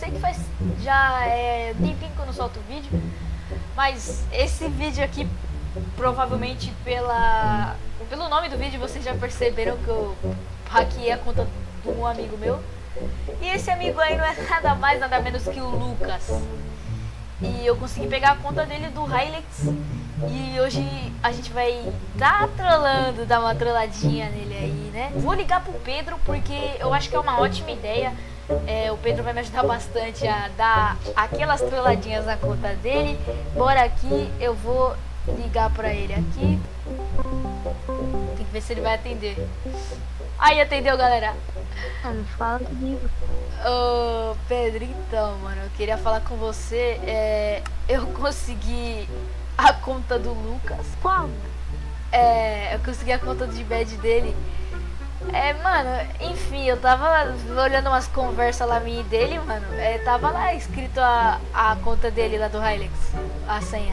que faz já um tempinho que eu não solto vídeo, mas esse vídeo aqui, provavelmente pelo nome do vídeo, vocês já perceberam que eu hackeei a conta de um amigo meu. E esse amigo aí não é nada mais, nada menos que o Lucas. E eu consegui pegar a conta dele do Hilux. E hoje a gente vai trolando, dar uma trolladinha nele aí, né? Vou ligar pro Pedro porque eu acho que é uma ótima ideia. O Pedro vai me ajudar bastante a dar aquelas trolladinhas na conta dele. Bora aqui, eu vou ligar pra ele aqui. Tem que ver se ele vai atender. Aí, atendeu, galera. Fala comigo. Ô, Pedro, então, mano, eu queria falar com você. Eu consegui a conta do Lucas. Como? Eu consegui a conta de bad dele. Mano, enfim, eu tava olhando umas conversas lá minha e dele, mano. Tava lá escrito a conta dele lá do Hilux, a senha.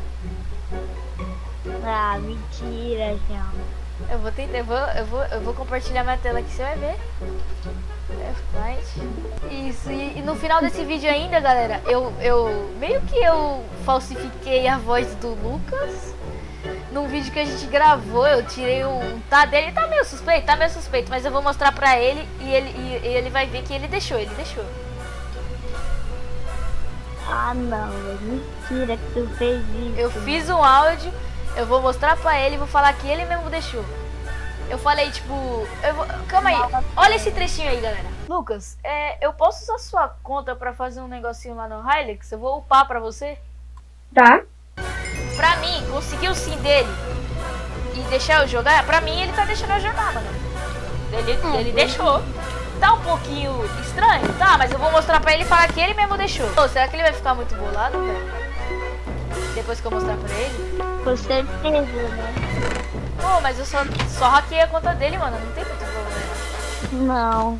Ah, mentira, João. Eu vou tentar, eu vou compartilhar minha tela aqui, você vai ver. Isso, e no final desse vídeo ainda, galera, eu meio que eu falsifiquei a voz do Lucas. Num vídeo que a gente gravou, eu tirei um tá dele, tá meio suspeito, mas eu vou mostrar pra ele e ele vai ver que ele deixou. Ah, não, é mentira que tu fez isso. Eu fiz um áudio, eu vou mostrar pra ele e vou falar que ele mesmo deixou. Eu falei, tipo, calma aí, olha esse trechinho aí, galera. Lucas, eu posso usar sua conta pra fazer um negocinho lá no Hilux? Eu vou upar pra você? Tá. Pra mim, conseguir o sim dele e deixar eu jogar, pra mim ele tá deixando eu jogar, mano. Ele deixou. Tá um pouquinho estranho, tá? Mas eu vou mostrar pra ele e falar que ele mesmo deixou. Pô, será que ele vai ficar muito bolado, velho? Depois que eu mostrar pra ele? Com certeza, né? Pô, mas eu só hackeei a conta dele, mano. Não tem muito problema. Não.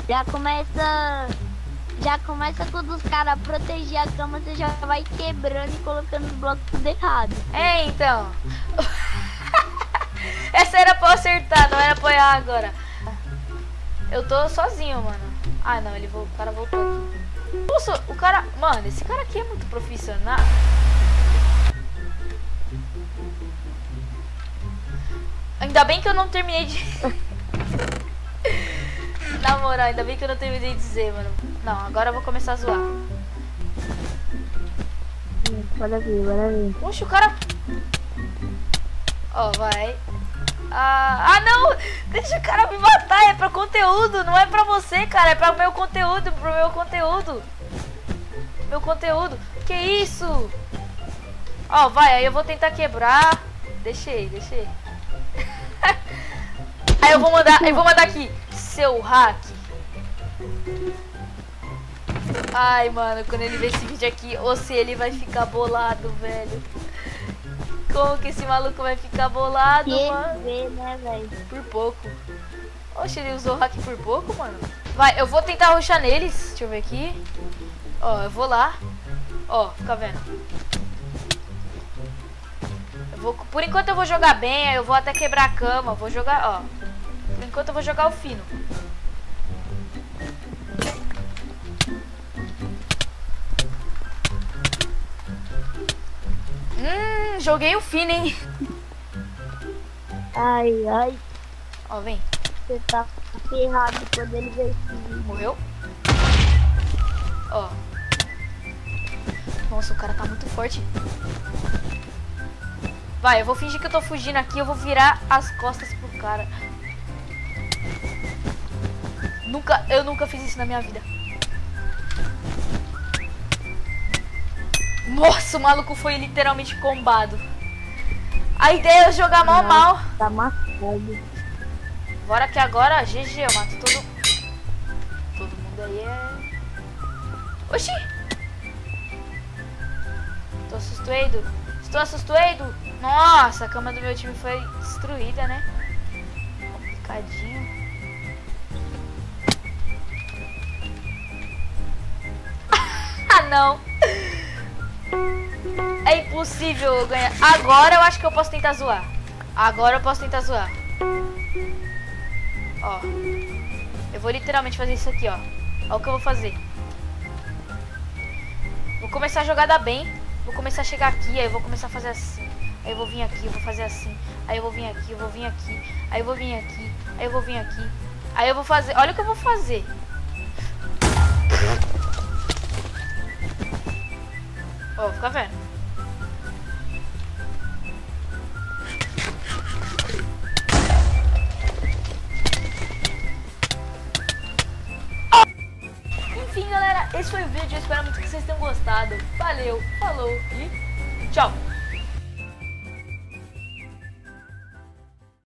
Já começa quando os caras proteger a cama, você já vai quebrando e colocando os blocos tudo errado. Então. Essa era pra eu acertar, não era pra eu errar agora. Eu tô sozinho, mano. Ah, não, o cara voltou aqui. Nossa, o cara... Mano, esse cara aqui é muito profissional. Ainda bem que eu não terminei de... Na moral, ainda bem que eu não terminei de dizer, mano. Não, agora eu vou começar a zoar. Bora ver. Oxe, o cara... Ó, vai. Não! Deixa o cara me matar, é pra conteúdo, não é pra você, cara. É pra meu conteúdo, Meu conteúdo. Que isso? Ó, vai, aí eu vou tentar quebrar. Deixei. Aí eu vou mandar aqui, seu hack. Ai, mano, quando ele ver esse vídeo aqui, ou se ele vai ficar bolado, velho. Como que esse maluco vai ficar bolado, mano? Vê, né, velho? Por pouco. Oxe, ele usou hack por pouco, mano. Vai, eu vou tentar rushar neles. Deixa eu ver aqui. Ó, eu vou lá. Ó, fica vendo. Por enquanto eu vou jogar bem, aí eu vou até quebrar a cama. Vou jogar, ó. Por enquanto eu vou jogar o fino. Joguei o fino, hein? Ai. Ó, vem. Você tá ferrado quando ele veio. Morreu? Ó. Nossa, o cara tá muito forte. Vai, eu vou fingir que eu tô fugindo aqui. Eu vou virar as costas pro cara. Eu nunca fiz isso na minha vida. Nossa, o maluco foi literalmente combado. A ideia é jogar mal. Tá matando. Bora que agora, GG, eu mato todo mundo aí Oxi! Estou assustado. Nossa, a cama do meu time foi destruída, né? Complicadinho. Ah, não! É impossível eu ganhar. Agora eu acho que eu posso tentar zoar. Ó. Eu vou literalmente fazer isso aqui, ó. Olha o que eu vou fazer. Vou começar a jogada bem. Vou começar a chegar aqui, aí eu vou começar a fazer assim. Aí eu vou vir aqui, eu vou fazer assim. Aí eu vou vir aqui, eu vou vir aqui. Aí eu vou vir aqui, aí eu vou vir aqui. Aí eu vou fazer, olha o que eu vou fazer. Ó, fica vendo. Enfim, galera, esse foi o vídeo. Eu espero muito que vocês tenham gostado. Valeu, falou e tchau.